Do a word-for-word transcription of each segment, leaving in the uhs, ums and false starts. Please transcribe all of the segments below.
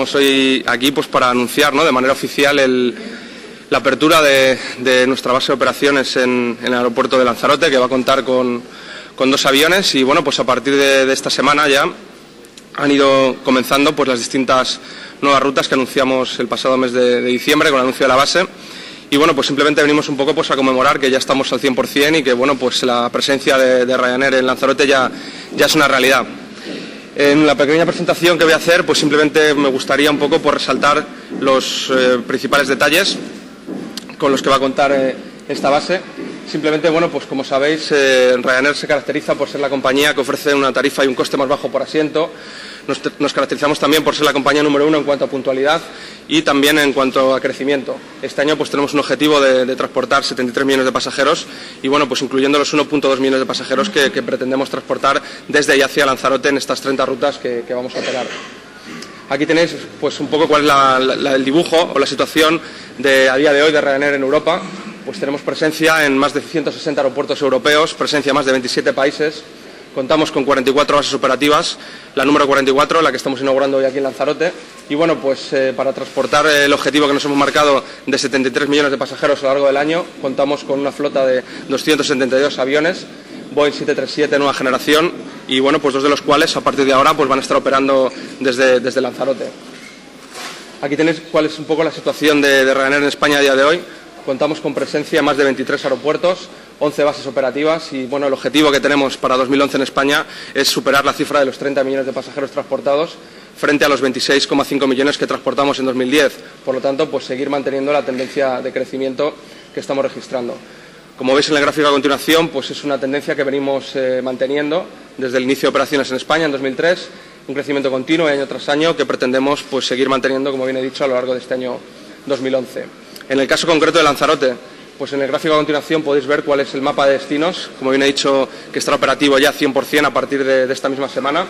estamos hoy aquí pues para anunciar, ¿no?, de manera oficial el, la apertura de, de nuestra base de operaciones en, en el aeropuerto de Lanzarote, que va a contar con, con dos aviones y bueno, pues a partir de, de esta semana ya han ido comenzando pues las distintas nuevas rutas que anunciamos el pasado mes de, de diciembre con el anuncio de la base. Y bueno, pues simplemente venimos un poco pues a conmemorar que ya estamos al cien por cien y que bueno, pues la presencia de, de Ryanair en Lanzarote ya, ya es una realidad. En la pequeña presentación que voy a hacer, pues simplemente me gustaría un poco por resaltar los eh, principales detalles con los que va a contar eh, esta base. Simplemente, bueno, pues como sabéis, eh, Ryanair se caracteriza por ser la compañía que ofrece una tarifa y un coste más bajo por asiento. Nos, nos caracterizamos también por ser la compañía número uno en cuanto a puntualidad y también en cuanto a crecimiento. Este año pues tenemos un objetivo de, de transportar setenta y tres millones de pasajeros y bueno, pues incluyendo los uno punto dos millones de pasajeros que, que pretendemos transportar desde y hacia Lanzarote en estas treinta rutas que, que vamos a operar. Aquí tenéis pues un poco cuál es la, la, el dibujo o la situación de, a día de hoy de Ryanair en Europa. Pues tenemos presencia en más de ciento sesenta aeropuertos europeos, presencia en más de veintisiete países. Contamos con cuarenta y cuatro bases operativas, la número cuarenta y cuatro, la que estamos inaugurando hoy aquí en Lanzarote. Y bueno, pues eh, para transportar el objetivo que nos hemos marcado de setenta y tres millones de pasajeros a lo largo del año, contamos con una flota de doscientos setenta y dos aviones, Boeing siete treinta y siete nueva generación, y bueno, pues dos de los cuales a partir de ahora pues van a estar operando desde, desde Lanzarote. Aquí tenéis cuál es un poco la situación de, de Ryanair en España a día de hoy. Contamos con presencia en más de veintitrés aeropuertos, once bases operativas y bueno, el objetivo que tenemos para dos mil once en España es superar la cifra de los treinta millones de pasajeros transportados frente a los veintiséis coma cinco millones que transportamos en dos mil diez. Por lo tanto, pues seguir manteniendo la tendencia de crecimiento que estamos registrando. Como veis en el gráfico a continuación, pues es una tendencia que venimos eh, manteniendo desde el inicio de operaciones en España en dos mil tres, un crecimiento continuo año tras año que pretendemos pues seguir manteniendo, como bien he dicho, a lo largo de este año dos mil once. En el caso concreto de Lanzarote, pues en el gráfico a continuación podéis ver cuál es el mapa de destinos, como bien he dicho, que estará operativo ya cien por cien a partir de, de esta misma semana,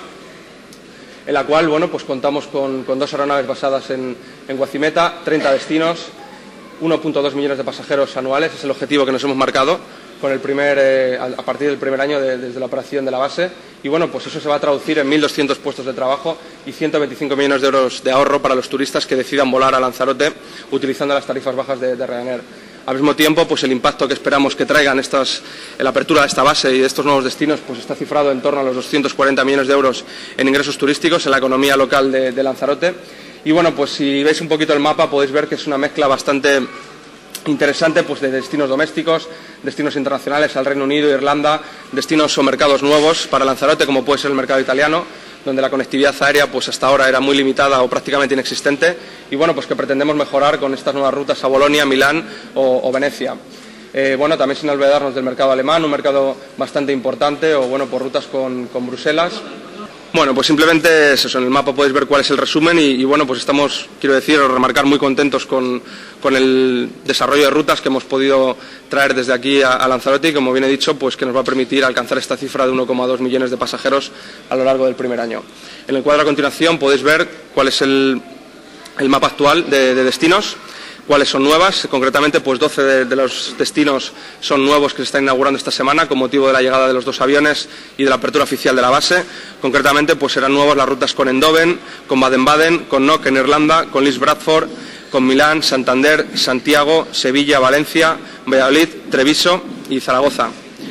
en la cual bueno, pues contamos con, con dos aeronaves basadas en, en Guacimeta, treinta destinos, uno punto dos millones de pasajeros anuales, es el objetivo que nos hemos marcado con el primer, eh, a partir del primer año de, desde la operación de la base. Y bueno, pues eso se va a traducir en mil doscientos puestos de trabajo y ciento veinticinco millones de euros de ahorro para los turistas que decidan volar a Lanzarote utilizando las tarifas bajas de, de Ryanair. Al mismo tiempo, pues el impacto que esperamos que traigan estas, la apertura de esta base y de estos nuevos destinos pues está cifrado en torno a los doscientos cuarenta millones de euros en ingresos turísticos en la economía local de, de Lanzarote. Y bueno, pues si veis un poquito el mapa podéis ver que es una mezcla bastante interesante pues de destinos domésticos, destinos internacionales al Reino Unido, Irlanda, destinos o mercados nuevos para Lanzarote como puede ser el mercado italiano, donde la conectividad aérea pues hasta ahora era muy limitada o prácticamente inexistente y bueno, pues que pretendemos mejorar con estas nuevas rutas a Bolonia, Milán o, o Venecia. Eh, bueno, también sin olvidarnos del mercado alemán, un mercado bastante importante o bueno, por rutas con, con Bruselas. Bueno, pues simplemente es eso, en el mapa podéis ver cuál es el resumen y, y bueno, pues estamos, quiero decir, o remarcar, muy contentos con, con el desarrollo de rutas que hemos podido traer desde aquí a, a Lanzarote y, como bien he dicho, pues que nos va a permitir alcanzar esta cifra de uno coma dos millones de pasajeros a lo largo del primer año. En el cuadro a continuación podéis ver cuál es el, el mapa actual de, de destinos, cuáles son nuevas, concretamente pues doce de, de los destinos son nuevos que se están inaugurando esta semana con motivo de la llegada de los dos aviones y de la apertura oficial de la base. Concretamente pues serán nuevas las rutas con Eindhoven, con Baden-Baden, con Knock en Irlanda, con Leeds Bradford, con Milán, Santander, Santiago, Sevilla, Valencia, Valladolid, Treviso y Zaragoza.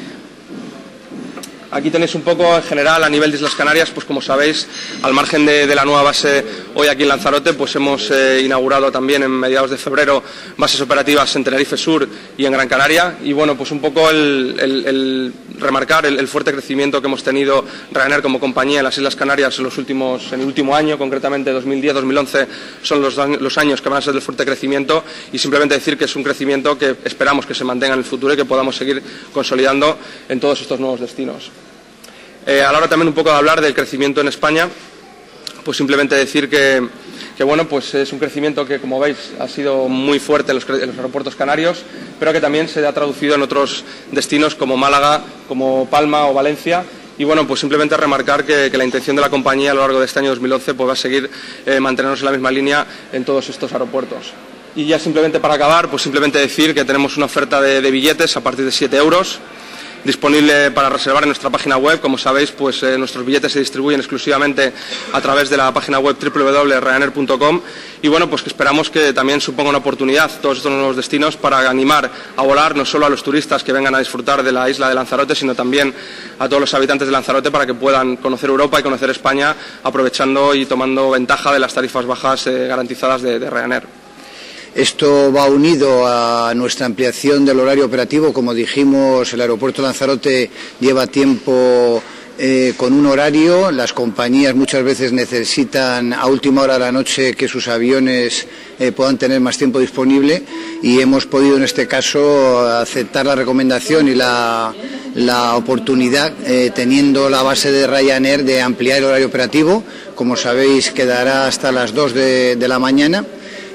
Aquí tenéis un poco en general a nivel de Islas Canarias, pues como sabéis, al margen de, de la nueva base hoy aquí en Lanzarote, pues hemos eh, inaugurado también en mediados de febrero bases operativas en Tenerife Sur y en Gran Canaria. Y bueno, pues un poco el, el, el remarcar el, el fuerte crecimiento que hemos tenido Ryanair como compañía en las Islas Canarias en los últimos, en el último año, concretamente dos mil diez dos mil once son los, los años que van a ser de fuerte crecimiento y simplemente decir que es un crecimiento que esperamos que se mantenga en el futuro y que podamos seguir consolidando en todos estos nuevos destinos. Eh, a la hora también un poco de hablar del crecimiento en España, pues simplemente decir que, que bueno, pues es un crecimiento que, como veis, ha sido muy fuerte en los, en los aeropuertos canarios, pero que también se ha traducido en otros destinos como Málaga, como Palma o Valencia. Y bueno, pues simplemente remarcar que, que la intención de la compañía a lo largo de este año dos mil once pues va a seguir eh, mantenernos en la misma línea en todos estos aeropuertos. Y ya simplemente para acabar, pues simplemente decir que tenemos una oferta de, de billetes a partir de siete euros. disponible para reservar en nuestra página web. Como sabéis, pues eh, nuestros billetes se distribuyen exclusivamente a través de la página web doble u doble u doble u punto ryanair punto com y bueno, pues que esperamos que también suponga una oportunidad todos estos nuevos destinos para animar a volar no solo a los turistas que vengan a disfrutar de la isla de Lanzarote, sino también a todos los habitantes de Lanzarote para que puedan conocer Europa y conocer España, aprovechando y tomando ventaja de las tarifas bajas eh, garantizadas de, de Ryanair. Esto va unido a nuestra ampliación del horario operativo. Como dijimos, el aeropuerto de Lanzarote lleva tiempo eh, con un horario. Las compañías muchas veces necesitan a última hora de la noche que sus aviones eh, puedan tener más tiempo disponible y hemos podido en este caso aceptar la recomendación y la, la oportunidad, eh, teniendo la base de Ryanair, de ampliar el horario operativo. Como sabéis, quedará hasta las dos de, de la mañana.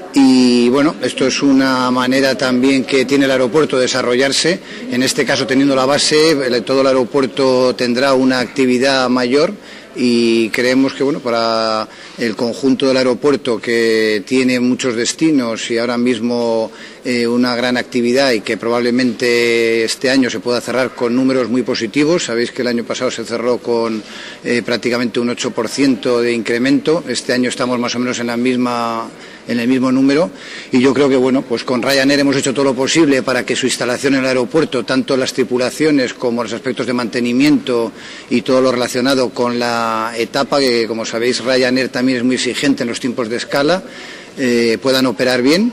Y bueno, esto es una manera también que tiene el aeropuerto de desarrollarse. En este caso, teniendo la base, todo el aeropuerto tendrá una actividad mayor y creemos que bueno, para el conjunto del aeropuerto, que tiene muchos destinos y ahora mismo eh, una gran actividad y que probablemente este año se pueda cerrar con números muy positivos. Sabéis que el año pasado se cerró con eh, prácticamente un ocho por ciento de incremento. Este año estamos más o menos en la misma en el mismo número y yo creo que bueno, pues con Ryanair hemos hecho todo lo posible para que su instalación en el aeropuerto, tanto las tripulaciones como los aspectos de mantenimiento y todo lo relacionado con la etapa, que como sabéis Ryanair también es muy exigente en los tiempos de escala, eh, puedan operar bien.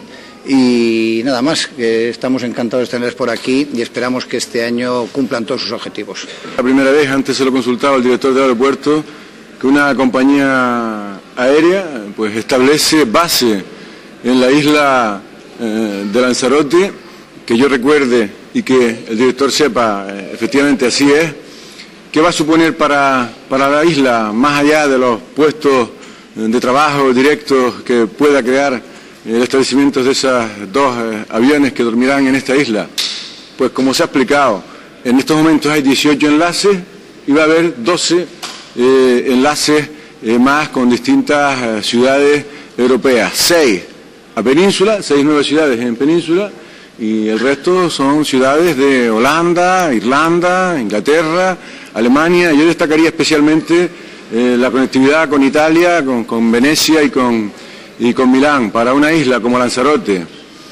Y nada más, que estamos encantados de tenerles por aquí y esperamos que este año cumplan todos sus objetivos. La primera vez, antes se lo consultaba el director del aeropuerto, que una compañía aérea pues establece base en la isla eh, de Lanzarote, que yo recuerde y que el director sepa, eh, efectivamente así es. ¿Qué va a suponer para, para la isla, más allá de los puestos de trabajo directos que pueda crear el establecimiento de esos dos eh, aviones que dormirán en esta isla? Pues como se ha explicado, en estos momentos hay dieciocho enlaces y va a haber doce eh, enlaces eh, más con distintas eh, ciudades europeas. Seis a Península, seis nuevas ciudades en Península y el resto son ciudades de Holanda, Irlanda, Inglaterra, Alemania. Yo destacaría especialmente eh, la conectividad con Italia, con, con Venecia y con, y con Milán. Para una isla como Lanzarote,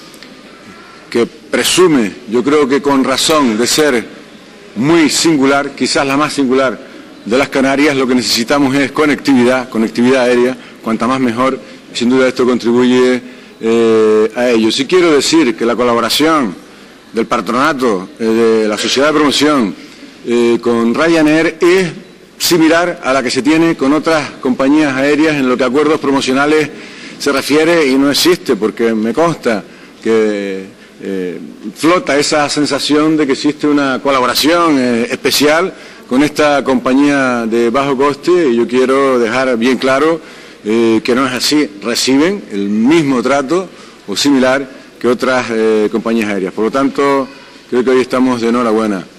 que presume, yo creo que con razón, de ser muy singular, quizás la más singular de las Canarias, lo que necesitamos es conectividad, conectividad aérea, cuanta más mejor, y sin duda esto contribuye eh, a ello. Sí quiero decir que la colaboración del patronato, eh, de la sociedad de promoción eh, con Ryanair es similar a la que se tiene con otras compañías aéreas en lo que a acuerdos promocionales se refiere, y no existe, porque me consta que eh, flota esa sensación de que existe una colaboración eh, especial con esta compañía de bajo coste, y yo quiero dejar bien claro eh, que no es así. Reciben el mismo trato o similar que otras eh, compañías aéreas. Por lo tanto, creo que hoy estamos de enhorabuena.